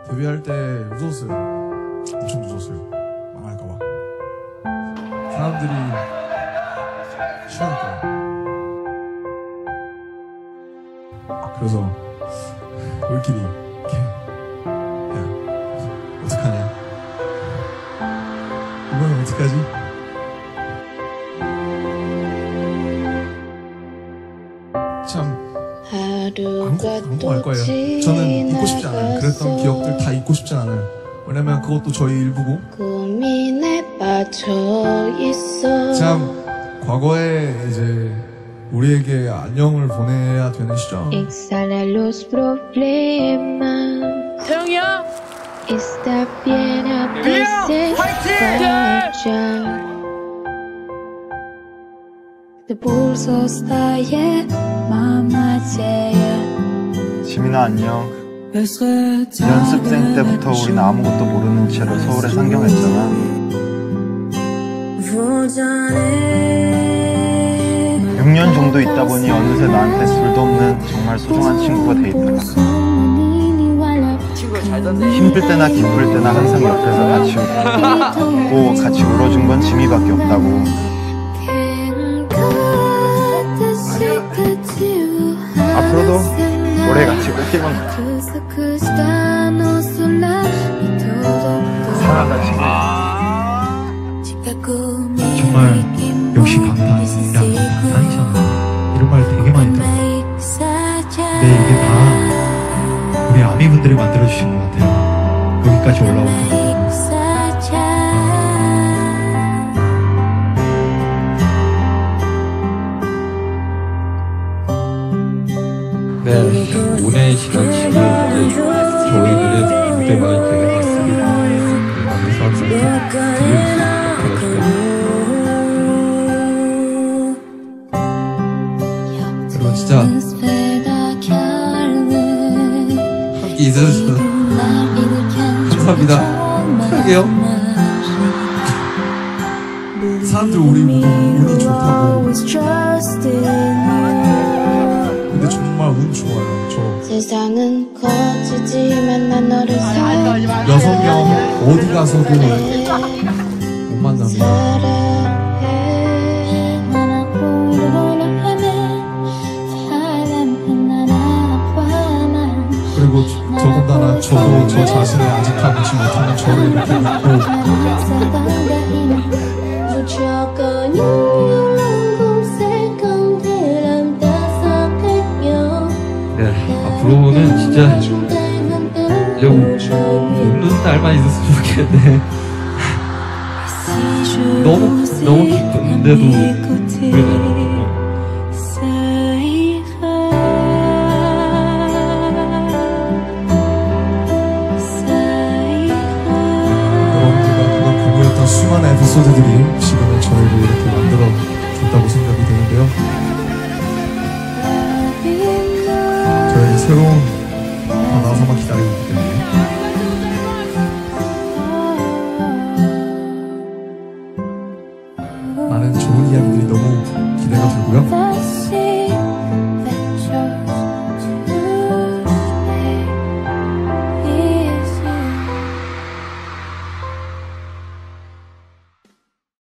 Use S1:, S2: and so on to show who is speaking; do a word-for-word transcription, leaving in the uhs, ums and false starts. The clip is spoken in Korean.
S1: 데뷔할 때 무서웠어요. 엄청 무서웠어요. 망할까봐. 사람들이 싫어할까봐. 그래서 우리끼리 이렇게 야 어떡하냐, 이번엔 어떡하지? 참 안고, 안고 갈 거예요. 저는 잊고 싶지 않아요. 그랬던 기억들 다 잊고 싶지 않아요. 왜냐면 그것도 저희 일부고. 참 과거에 이제 우리에게 안녕을 보내야 되는 시점.
S2: 태영이야! 유리야! 화이팅!
S3: 지민아 안녕. 연습생 때부터 우린 아무것도 모르는 채로 서울에 상경했잖아. 육 년 정도 있다 보니 어느새 나한테 둘도 없는 정말 소중한 친구가 돼 있더라. 힘들 때나 기쁠 때나 항상 옆에서 같이 웃고 같이 울어준 건 지미밖에 없다고. 앞으로도 오래 같이 꿀팁은 사랑하다 친구.
S4: 정말 역시 방탄, 야 방탄이잖아, 이런 말 되게 많이 들어. 근데 이게 다 우리 아미분들이 만들어주신 것 같아요. 여기까지 올라오게.
S5: 네, 오랜 시간 지금 저희들의 무대만이 되게 봤습니다. 그래서 항상 들려주시는
S1: 여러분 진짜 함께 인사해주셔서 감사합니다. 사랑해요. 사람들 우리 보고 운이 좋다고. 근데 정말 운 좋아요. 저 여섯 명 어디 가서도 못 만납니다. 그리고 더군다나 저도 저 자신을 아직 가보지 못하는 저를 이렇게 믿고
S5: 네, 앞으로는 진짜 좀 웃는 날만 있었으면 좋겠는데 너무 너무 기쁜데도